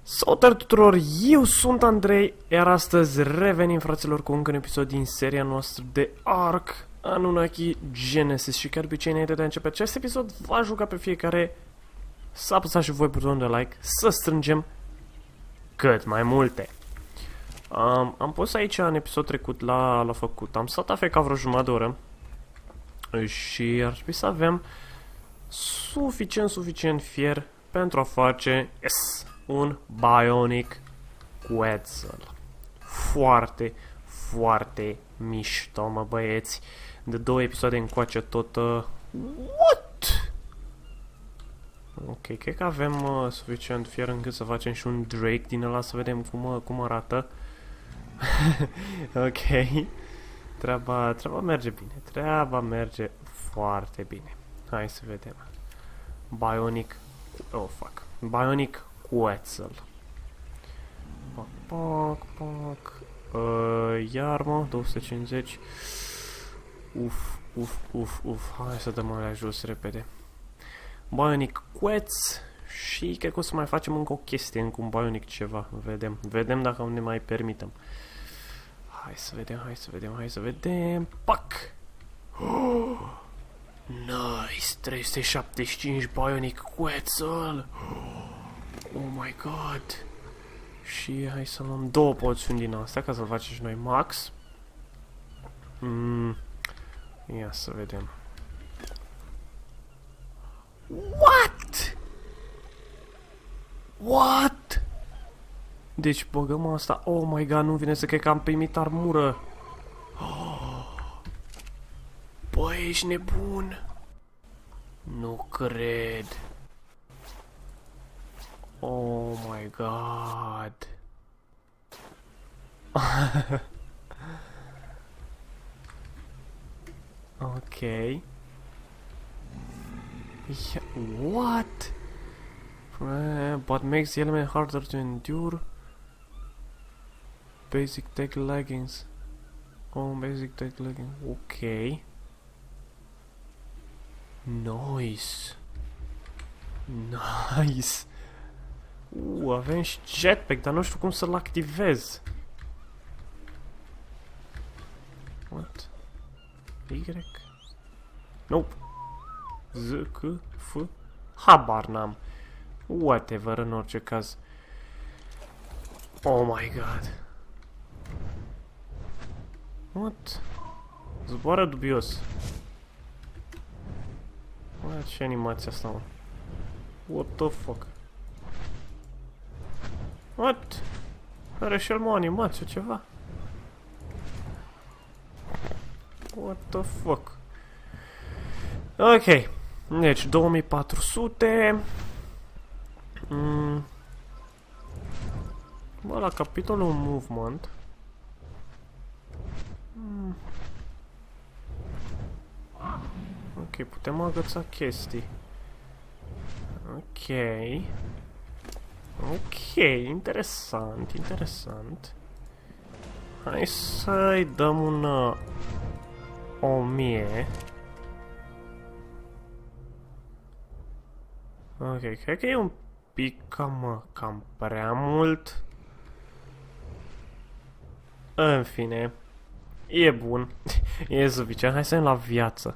Salutare tuturor, eu sunt Andrei, iar astăzi revenim, fraților, cu încă un episod din seria noastră de Ark Anunnaki Genesis. Și chiar obicei, înainte de a începe acest episod, v-aș ruga pe fiecare să apăsați și voi butonul de like, să strângem cât mai multe. Am pus aici în episod trecut la făcut, am stat afecat vreo jumătate de oră și ar trebui să avem suficient fier pentru a face, un Bionic Quetzal. Foarte mișto, mă băieți. De 2 episoade încoace tot... What? Ok, cred că avem suficient fier încât să facem și un Drake din ăla, să vedem cum arată. Ok. Treaba merge bine. Treaba merge foarte bine. Hai să vedem. Bionic... Oh, fuck. Bionic Quetzal. Pac. Iarmă, 250. Uf. Hai să dăm alea jos repede. Bionic Quetz. Și cred că o să mai facem încă o chestie, încă un Bionic ceva. Vedem dacă ne mai permitem. Hai să vedem. Pac! Oh! Nice! 375 Bionic Quetzal! Oh my god! Și hai să luăm 2 poțiuni din astea ca să-l facem și noi max. Ia să vedem. What? Deci băgăm asta. Oh my god, nu vine să cred că am primit armură. Băi, ești nebun. Nu cred. Oh my god. Ok. Yeah, what? But makes the element harder to endure. Basic tech leggings. Oh, basic tech leggings. Ok. Nice. Avem și jetpack, dar nu știu cum să-l activez. What? Y? Nope. Z, C, F? Habar n-am. Whatever, în orice caz. Oh my god. What? Zboară dubios. Ce animația asta, mă? What the fuck? What? Are și el, mă, animație, ceva? What the fuck? Ok. Deci, 2400. Bă, la capitolul movement. Ok, putem agăța chestii. Ok, interesant. Hai să-i dăm un 1000. Ok, cred că e un pic cam prea mult. În fine, e bun. E suficient, hai să vedem la viață.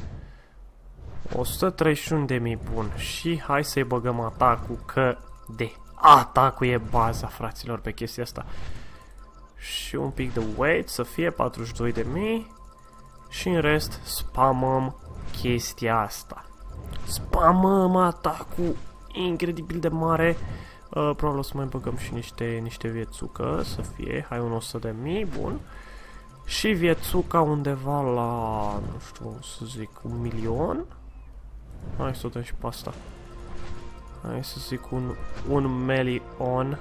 131.000, bun. Și hai să-i băgăm atacul, că de atacul e baza, fraților, pe chestia asta. Și un pic de weight, să fie 42.000. Și în rest spamăm chestia asta. Spamăm atacul incredibil de mare. Probabil o să mai băgăm și niște viețucă, să fie, hai un 100.000, bun. Și viețuca undeva la, nu știu, să zic, 1.000.000. Hai să o dăm și pe asta. Hai să zic un melion.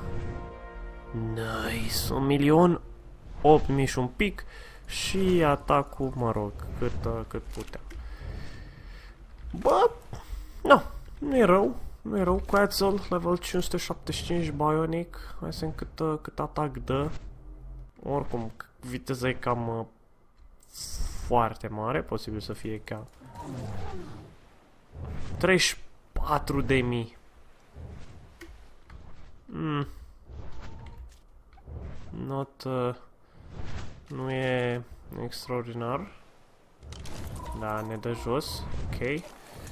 Nice, 1.000.000, 8.000 și un pic. Și atacul, mă rog, cât putem. Bă, nu e rău. Quetzal, level 575 Bionic. Hai să vedem cât atac dă. Oricum, viteza e cam foarte mare, posibil să fie ca 34.000. not... nu e extraordinar. Da, ne dă jos. Ok.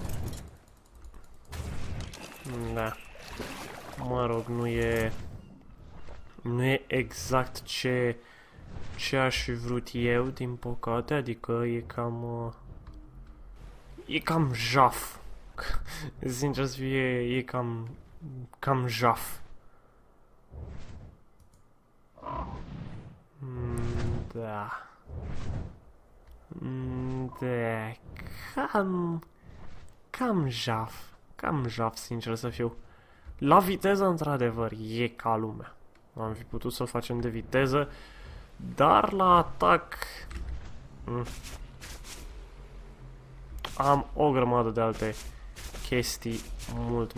Da. Mă rog, nu e... Nu e exact ce aș fi vrut eu, din păcate, adică e cam... e cam jaf. Sincer să fie, e cam jaf. Da. Da. Cam jaf. Cam jaf, sincer să fiu. La viteză, într-adevăr, e ca lumea. Am fi putut să-l facem de viteză, dar la atac... am o grămadă de alte chestii mult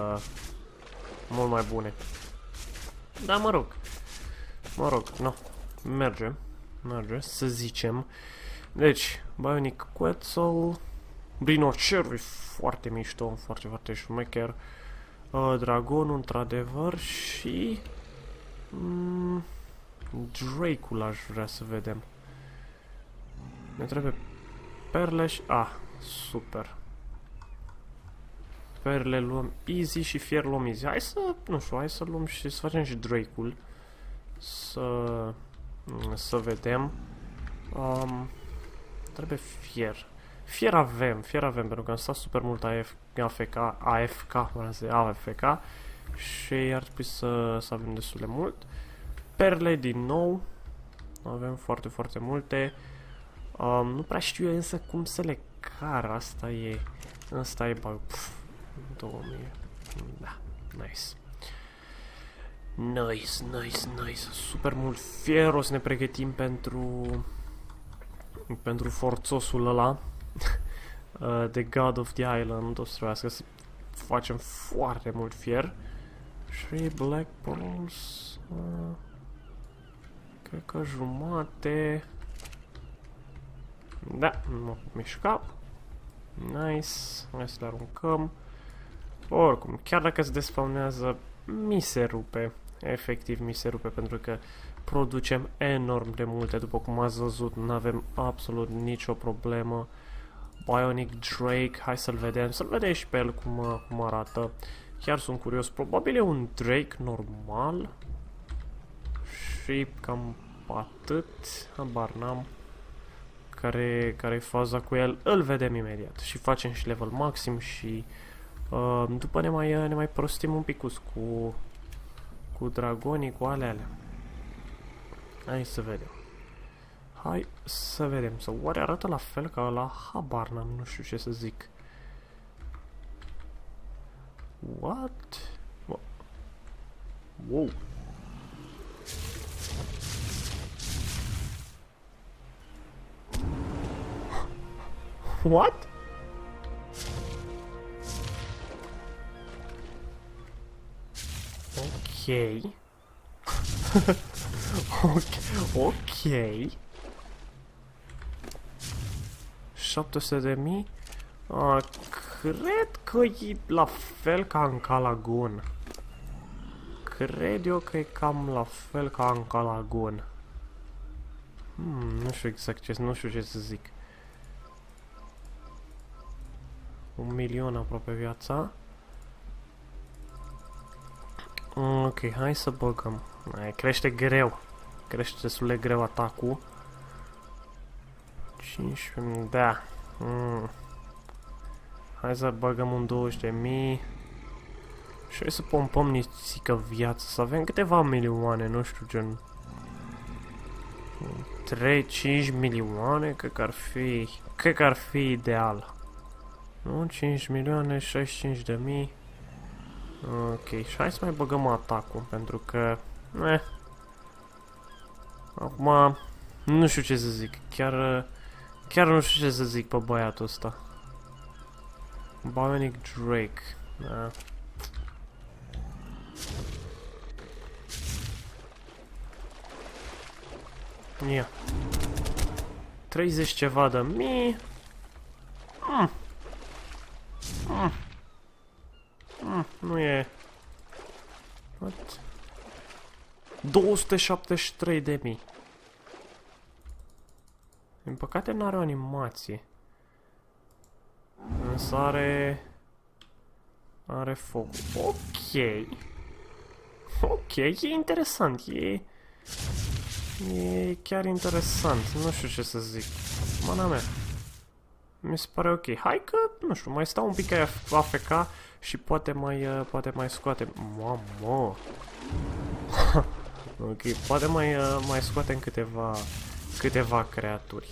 mai bune. Dar mă rog, no, merge, să zicem. Deci, Bionic Quetzal, Rhinocerul e foarte mișto, foarte șmecher, Dragonul, într-adevăr, și Drake-ul aș vrea să vedem. Ne trebuie perle și... super. Perle luăm easy și fier luăm easy. Hai să, nu știu, hai să luăm și să facem și Drake-ul. Să vedem. Trebuie fier. Fier avem, pentru că am stat super mult AFK și ar trebui să avem destul de mult. Perle din nou. Avem foarte multe. Nu prea știu însă cum să le car. Asta e bug. 2000. Da, nice. Super mult fier. O să ne pregătim pentru forțosul ăla. The God of the Island. O să trebuiască să facem foarte mult fier. Și Black Pearls. Cred că jumate. Da, nu mișca. Nice. Hai să le aruncăm. Oricum, chiar dacă se despawnează, mi se rupe. Efectiv, mi se rupe pentru că producem enorm de multe. După cum ați văzut, nu avem absolut nicio problemă. Bionic Drake, hai să-l vedem. Să-l vedem și pe el cum arată. Chiar sunt curios. Probabil e un Drake normal. Și cam atât. Habar n-am. Care-i faza cu el. Îl vedem imediat. Și facem și level maxim și după ne mai prostim un picus cu dragonii, cu alea. Hai să vedem. Sau oare arată la fel ca ăla? Habar n-am, nu știu ce să zic. What? Wow. What? Ok. Ok. 700.000. Cred că e la fel ca în Calagun. Cred eu că e cam la fel ca în Calagun. Nu știu exact nu știu ce să zic. 1.000.000 aproape viața. Ok, hai să băgăm. Crește greu. Crește destul de greu atacul. 15.000, da. Hai să băgăm un 20.000. Și hai să pompăm nițică viață. Să avem câteva milioane, nu știu, gen 3-5 milioane, cred că ar fi ideal. Nu? 5 milioane, 65.000. Ok, și hai să mai băgăm atacul, pentru că... Acum... Nu știu ce să zic, chiar nu știu ce să zic pe băiatul ăsta. Bionic Drake, da. Ia. 30 ceva de mii. Nu e... What? 273.000. Din păcate n-are o animație. Însă are foc. Ok. Ok, e interesant. E chiar interesant. Nu știu ce să zic. Mana mea. Mi se pare ok. Hai că, nu știu, mai stau un pic AFK și poate mai scoatem. Mamă. Ok, poate mai scoatem câteva creaturi.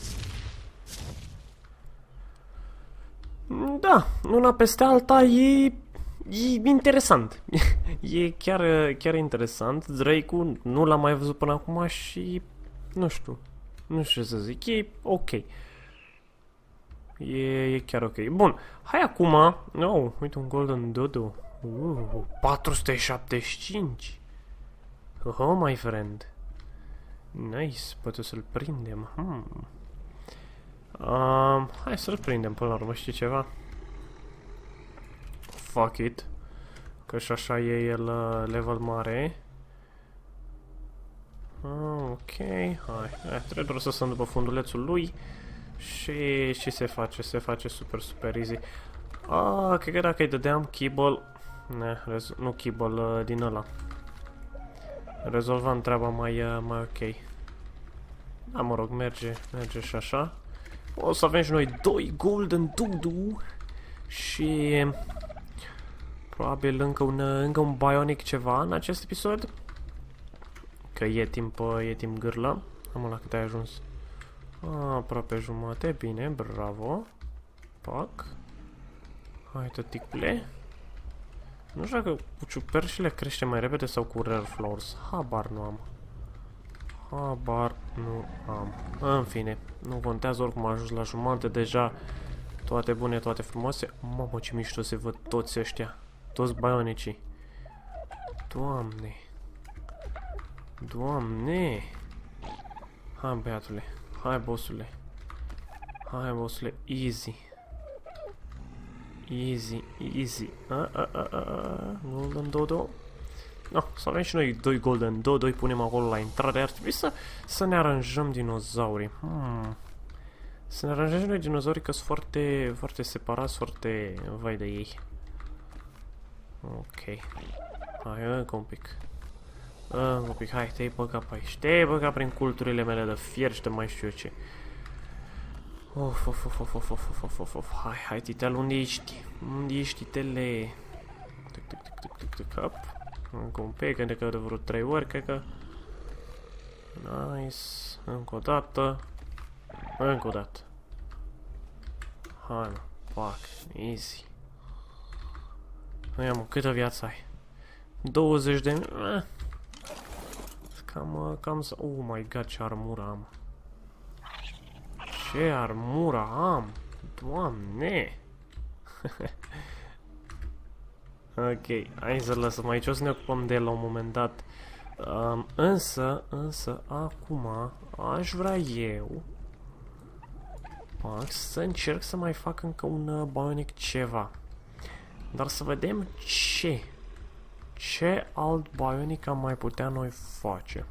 Da, una peste alta e interesant. E chiar interesant. Drake-ul nu l-am mai văzut până acum și nu știu ce să zic. E ok. E chiar ok. Bun, hai acum. Oh, uite un Golden Dodo. 475. Oh, my friend. Nice, poate să-l prindem. Hai să-l prindem până la urmă, știi ceva? Fuck it. Că și așa e el level mare. Ok, hai. Trebuie doar să stăm după fundulețul lui. Și se face super easy. Cred că dacă îi dădeam Kibble... nu Kibble, din ăla. Rezolvam treaba mai ok. Da, mă rog, merge și așa. O să avem și noi 2 Golden Dodo. Și... probabil încă un Bionic ceva în acest episod. Că e timp gârlă. Am la cât ai ajuns. Aproape jumate, bine, bravo. Pac. Hai, tăticule. Nu știu dacă cu ciupercile crește mai repede sau cu Rare Flowers. Habar nu am. În fine, nu contează, oricum am ajuns la jumate deja. Toate bune, toate frumoase. Mamă, ce mișto se văd toți ăștia. Toți bionicii. Doamne. Hai, băiatule. Hai, bossule. Easy. Golden Dodo. No, să avem și noi 2 Golden Dodo, îi punem acolo la intrare. Ar trebui să ne aranjăm dinozaurii. Să ne aranjăm și noi dinozaurii, că sunt foarte separați, foarte vai de ei. Ok. Hai, încă un pic. Hai, te-ai băgat pe aici. Te-ai băgat prin culturile mele de fier și de mai știu eu ce. Hai, titel, unde ești? Unde ești, titele? Tic. Încă un pic, cred că de vreo 3 ori, cred că. Nice. Încă o dată. Hai, mă. Fuck. Easy. Ia, mă, câtă viață ai? 20 de... Cam să... Oh my god, ce armură am. Ce armură am! Doamne! Ok, hai să lăsăm aici, o să ne ocupăm de el la un moment dat. Însă, acum aș vrea eu să încerc să mai fac încă un Bionic ceva. Dar să vedem ce alt Bionic am mai putea noi face.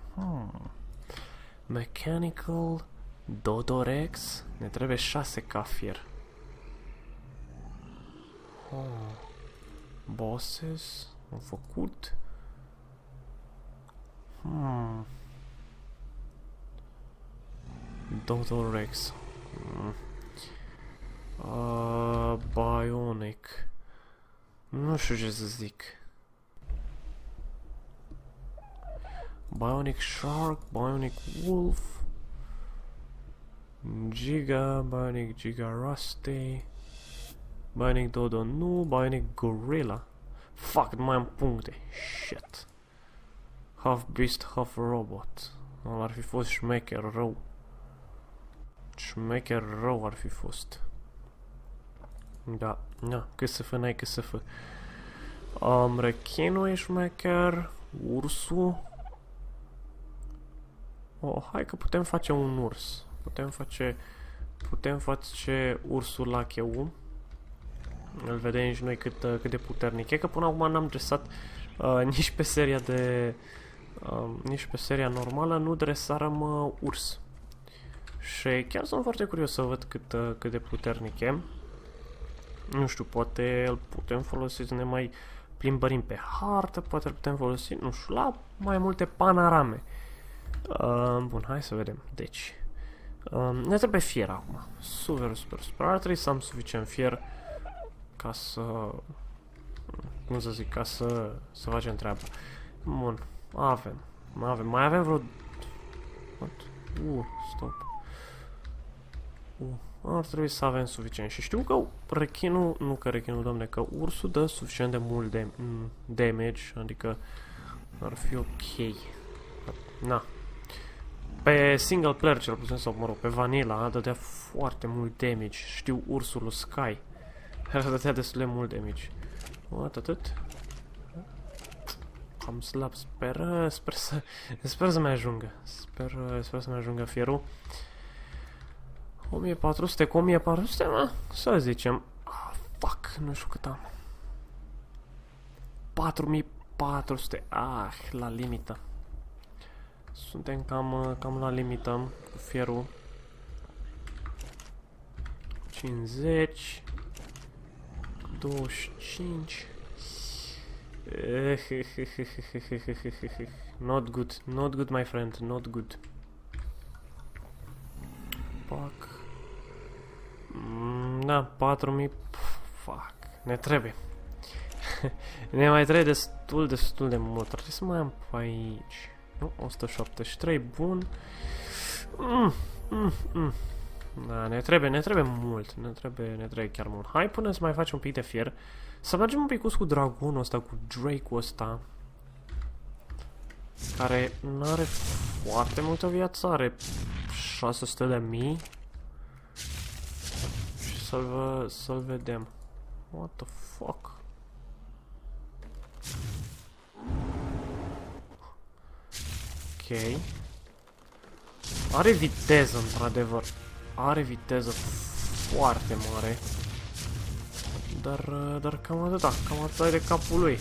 Mechanical Dodorex. Ne trebuie 6 ca fier. Bosses. Am făcut. Dodorex. Bionic. Nu știu ce să zic. Bionic Shark, Bionic Wolf, Bionic Giga Rusty, Bionic Dodo nu, Bionic Gorilla. Fuck, nu mai am puncte. Shit. Half Beast, Half Robot. Ăla ar fi fost șmecher rău. Șmecher rău ar fi fost. Da, cât să fă, n-ai cât să fă. Rechinul e șmecher. Ursul. Hai că putem face un urs. Putem face ursul la cheu. Îl vedem și noi cât de puternic e, că până acum n-am dresat nici pe seria Nici pe seria normală nu dresarăm urs. Și chiar sunt foarte curios să văd cât de puternic e. Nu știu, poate îl putem folosi să ne mai plimbărim pe hartă, poate îl putem folosi, nu știu, la mai multe panorame. Bun, hai să vedem. Deci, ne trebuie fier acum. Super. Ar trebui să am suficient fier ca să... cum să zic, ca să facem treaba. Bun, avem. Mai avem vreo... Stop. Ar trebui să avem suficient. Și știu că rechinul, nu că rechinul, domne, că ursul dă suficient de mult damage, adică ar fi ok. Na. Pe single player cel puțin, sau mă rog, pe vanilla, dădea foarte mult damage. Știu ursul lui Sky. Dădea destul de mult damage. Atât. Cam slab, sper să-mi ajungă. Sper să-mi ajungă fierul. 1400 cu 1400, mă? Să zicem. Fuck, nu știu cât am. 4400. La limită. Suntem cam la limită cu fierul. 50. 25. Not good, my friend, not good. Fuck. Da, 4000. Fuck, ne trebuie. Ne mai trebuie destul de mult. Trebuie să mai am pe aici. Nu, 173, bun. Da, ne trebuie mult. Ne trebuie chiar mult. Hai până să mai facem un pic de fier. Să mergem un pic cu dragonul ăsta, cu Drake-ul ăsta. Care nu are foarte multă viață, are 600.000. Și să-l vedem. What the fuck? Ok. Are viteză, într-adevăr. Are viteză foarte mare. Dar cam atâta. Cam atâta e de capul lui.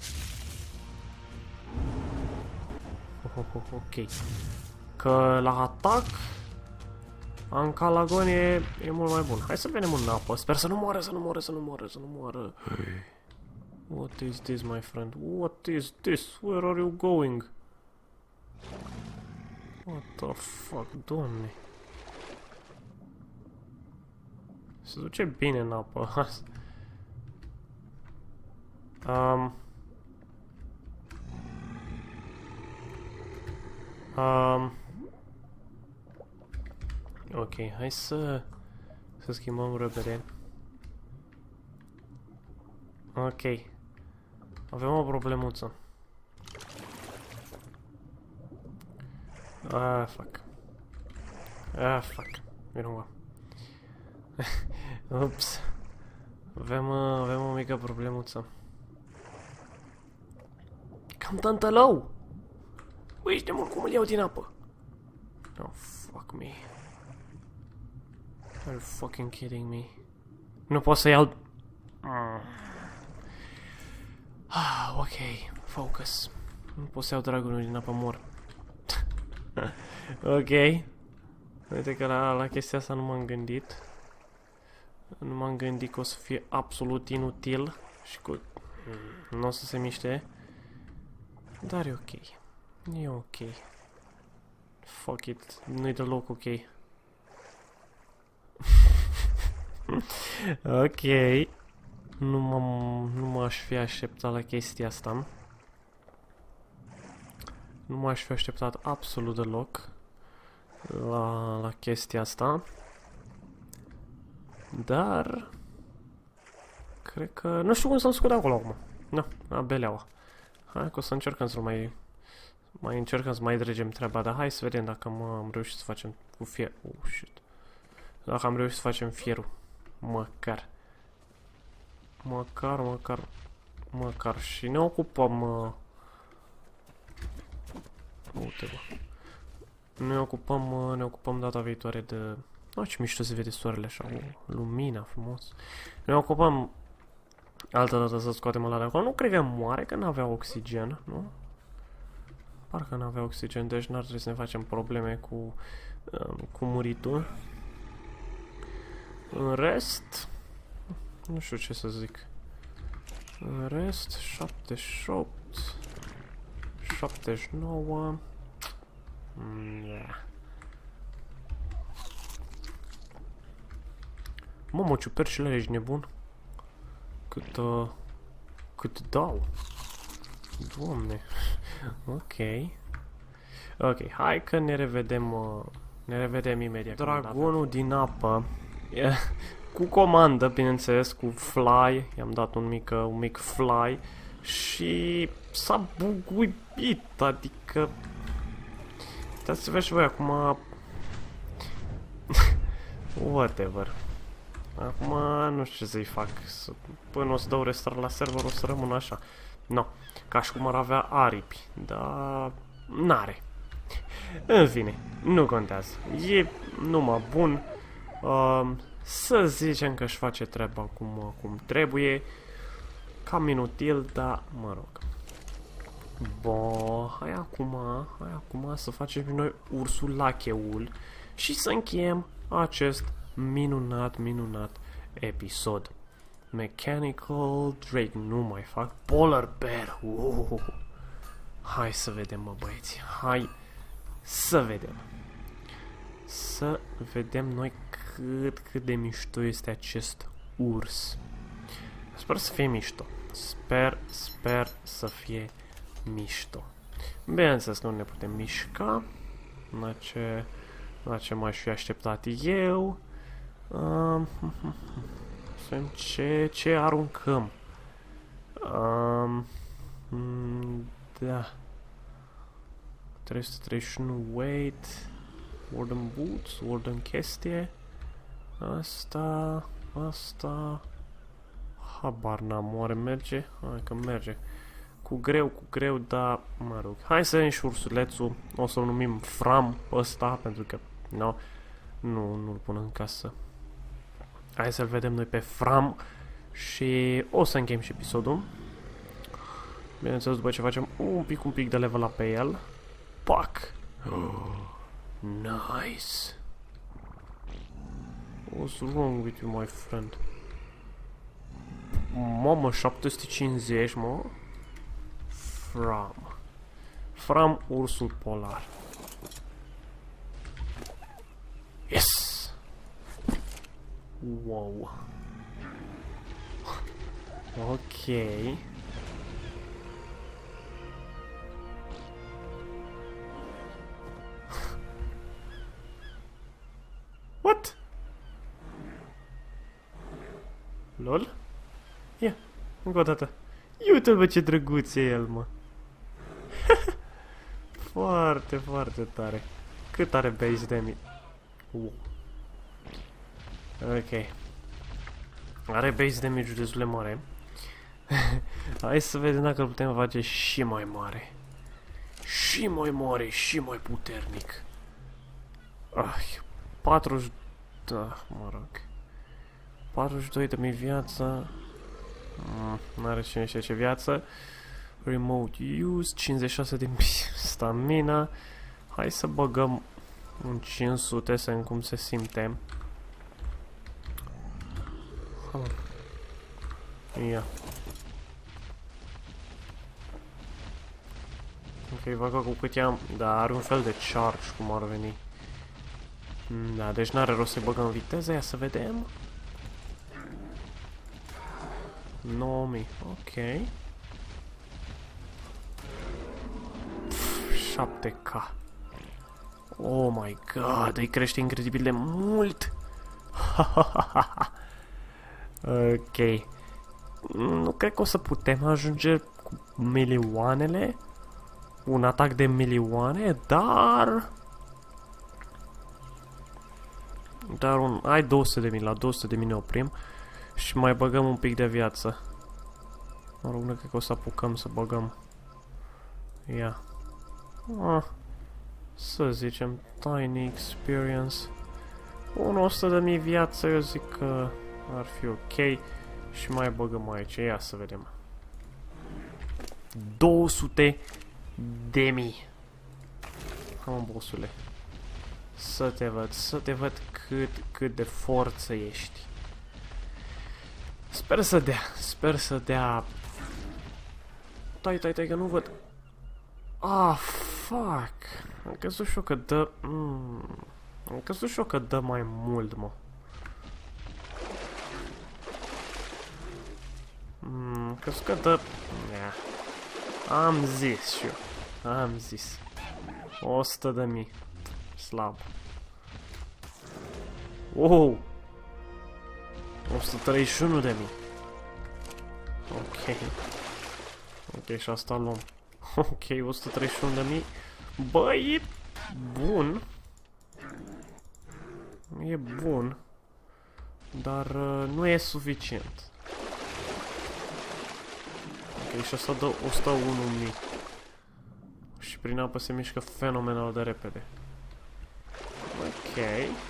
Ok. Că la atac Ancalagon e mult mai bun. Hai să venim în apă. Sper să nu moară. What is this, my friend? What is this? Where are you going? What the fuck, doamne? Se duce bine în apă. Ok, hai să schimbăm repede. Ok. Avem o problemuță. Fuck. Fuck. Vino. Ups. Avem o mică problemuță. Cam tântălău! Ui, ești de mult, cum îl iau din apă? Oh, fuck me. Are you fucking kidding me? Nu pot să iau... ok, focus. Nu pot să iau dragonul din apă, mor. Ok. Uite că la chestia asta nu m-am gândit. Nu m-am gândit că o să fie absolut inutil și că nu o să se miște. Dar e ok. E ok. Fuck it. Nu-i deloc ok. Ok. Nu m-aș fi așteptat la chestia asta. Nu m-aș fi așteptat absolut deloc la chestia asta. Dar cred că... Nu știu cum să-mi scot de acolo acum. Nu, abeleaua. Hai că o să încercăm să mai încercăm să mai dregem treaba, dar hai să vedem dacă am reușit să facem cu fier. Oh, shit. Dacă am reușit să facem fierul. Măcar. Și ne ocupăm... Uite, bă. Ne ocupăm data viitoare de... ce mișto se vede soarele așa, o lumina frumos. Ne ocupăm altă dată să scoatem ăla de acolo. Nu cred că moare, că n-avea oxigen, nu? Parcă n-avea oxigen, deci n-ar trebui să ne facem probleme cu muritul. În rest, nu știu ce să zic. În rest, 78, 79. Yeah. Mamă, ciupercile, ești nebun? Cât dau? Doamne. Ok. Ok, hai că ne revedem imediat. Dragonul din apă. Cu comandă, bineînțeles, cu fly. I-am dat un mic fly. Și s-a buguit, adică... Dați să vezi voi acum... Whatever. Acum nu știu ce să-i fac. Până o să dau restart la server, o să rămân așa. No, ca și cum ar avea aripi. Dar n-are. În fine, nu contează. E numai bun. Să zicem că își face treaba cum trebuie. Cam inutil, dar mă rog. Bă, hai acum să facem și noi ursul lacheul și să încheiem acest minunat episod. Mechanical Drake, nu mai fac. Polar Bear. Hai să vedem, mă băieți. Hai să vedem. Să vedem noi cât de mișto este acest urs. Sper să fie mișto. Sper să fie mișto. Bineînțeles, nu ne putem mișca. La ce m-aș fi așteptat eu. Să vedem ce aruncăm. Da. 331 weight. Warden boots, Warden chestie. Asta. Habar n-am, oare merge? Hai că merge. Cu greu, dar mă rog. Hai să vedem și ursulețul. O să-l numim Fram ăsta, pentru că nu-l pun în casă. Hai să-l vedem noi pe Fram și o să încheiem și episodul. Bineînțeles, după ce facem un pic de level up pe el. Pac! Nice! What's wrong with you, my friend? Mamă, 750, mă. Fram, ursul polar. Yes! Wow. Ok. What? Lol? Ia, încă o dată. Uite-l, bă, ce drăguț e el, mă. Foarte tare. Cât are base damage? Ok. Are base damage destul de mare. Hai să vedem dacă îl putem face și mai mare. Și mai puternic. 40... Da, mă rog. 42.000 viață. N-are cine știe ce viață. Remote use, 56.000 stamina. Hai să băgăm un 500 să vedem cum se simte. Ia. Ok, văd că cu cât i-am... Da, are un fel de charge, cum ar veni. Da, deci n-are rost să băgăm viteză, ia să vedem. 9000, ok. 7K. Oh my god, îi crește incredibil de mult. Ok. Nu cred că o să putem ajunge cu milioanele. Un atac de milioane, dar... Ai 200.000, la 200.000 ne oprim. Și mai băgăm un pic de viață. Mă rog, nu cred că o să apucăm să băgăm. Ia. Să zicem, Tiny Experience. Un 100.000 viață, eu zic că ar fi ok. Și mai băgăm aici, ia să vedem. 200.000. Hai, mă, bossule. Să te văd cât de forță ești. Sper să dea. Tai, că nu văd. Ah, fuck. Am crezut și eu că dă... Am crezut și eu că dă mai mult, mă. Am crezut că dă... Am zis și eu. Am zis. 100.000. Slab. Wow! 131.000. Ok. Ok, și asta luăm. Ok, 131.000. Bă, e bun. E bun. Dar nu e suficient. Ok, și asta dă 101.000. Și prin apă se mișcă fenomenal de repede. Ok.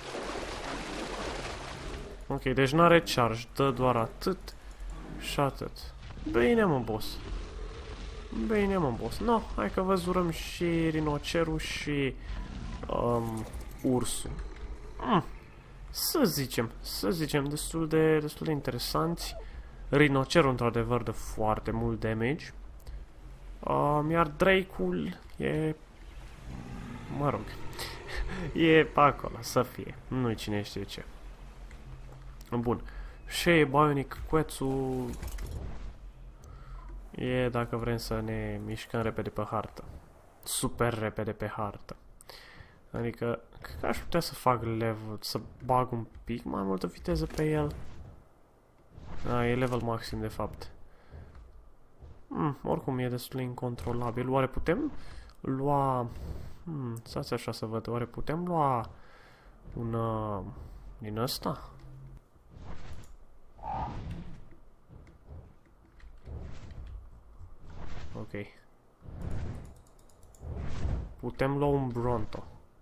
Ok, deci n-are charge, dă doar atât și atât. Bine, mă, boss. Bine, mă, boss. No, hai că vă zurăm și rinocerul și ursul. Să zicem, destul de interesanți. Rinocerul, într-adevăr, dă foarte mult damage. Iar Drake-ul e... Mă rog. E pe acolo, să fie. Nu-i cine știe ce. Bun. Și Bionic Quetzul e dacă vrem să ne mișcăm repede pe hartă. Super repede pe hartă. Adică, cred că aș putea să fac level, să bag un pic mai multă viteză pe el. E level maxim de fapt. Oricum e destul de incontrolabil. Oare putem lua... stați așa să văd. Oare putem lua un... din ăsta? Ok. Putem lua un Bronto.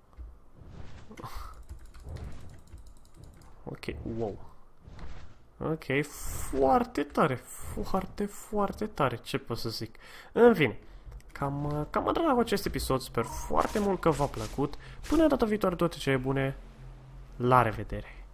Ok, wow. Ok, foarte tare, foarte tare, ce pot să zic. În fine, cam atât cu acest episod, sper foarte mult că v-a plăcut. Până data viitoare, toate cele bune, la revedere!